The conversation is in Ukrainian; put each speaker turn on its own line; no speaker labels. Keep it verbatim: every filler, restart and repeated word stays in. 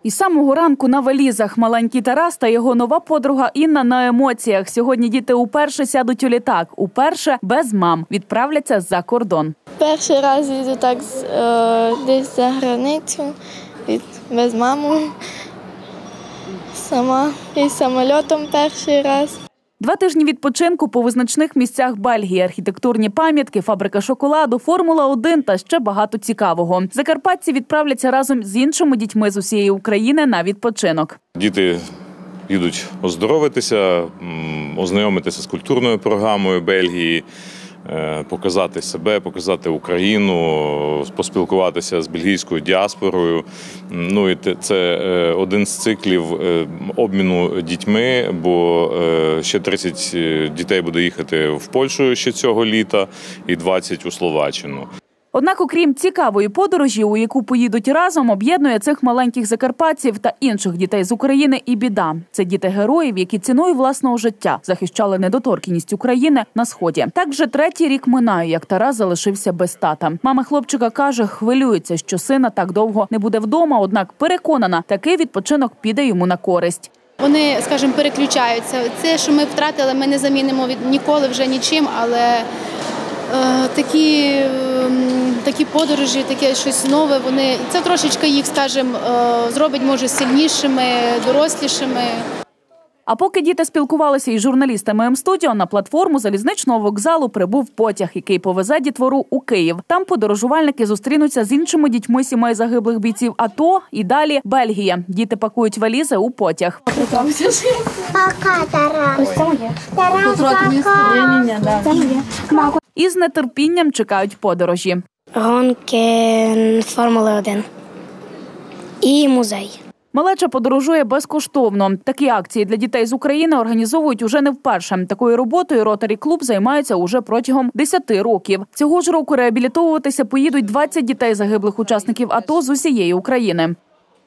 Із самого ранку на валізах маленький Тарас та його нова подруга Інна на емоціях. Сьогодні діти уперше сядуть у літак. Уперше без мам. Відправляться за кордон.
Перший раз їду так е, десь за границю, від, без мами. Сама із самольотом перший раз.
Два тижні відпочинку по визначних місцях Бельгії, архітектурні пам'ятки, фабрика шоколаду, Формула один та ще багато цікавого. Закарпатці відправляться разом з іншими дітьми з усієї України на відпочинок.
Діти їдуть оздоровитися, ознайомитися з культурною програмою Бельгії, показати себе, показати Україну, поспілкуватися з бельгійською діаспорою. Ну і це один з циклів обміну дітьми, бо ще тридцять дітей буде їхати в Польщу ще цього літа і двадцять у Словаччину.
Однак, окрім цікавої подорожі, у яку поїдуть разом, об'єднує цих маленьких закарпатців та інших дітей з України і біда. Це діти героїв, які ціною власного життя захищали недоторканність України на Сході. Так вже третій рік минає, як Тарас залишився без тата. Мама хлопчика каже, хвилюється, що сина так довго не буде вдома, однак переконана, такий відпочинок піде йому на користь.
Вони, скажімо, переключаються. Це, що ми втратили, ми не замінимо від ніколи вже нічим, але е, такі, е, такі подорожі, таке щось нове, вони, це трошечки їх, скажімо, е, зробить, може, сильнішими, дорослішими.
А поки діти спілкувалися із журналістами М-студіо, на платформу залізничного вокзалу прибув потяг, який повезе дітвору у Київ. Там подорожувальники зустрінуться з іншими дітьми сімей загиблих бійців АТО і далі Бельгія. Діти пакують валізи у потяг.
Пока, Тарас. Тарас,
І з нетерпінням чекають подорожі.
гонки Формули один і музей.
Малеча подорожує безкоштовно. Такі акції для дітей з України організовують уже не вперше. Такою роботою Ротарі Клуб займається уже протягом десяти років. Цього ж року реабілітовуватися поїдуть двадцять дітей загиблих учасників АТО з усієї України.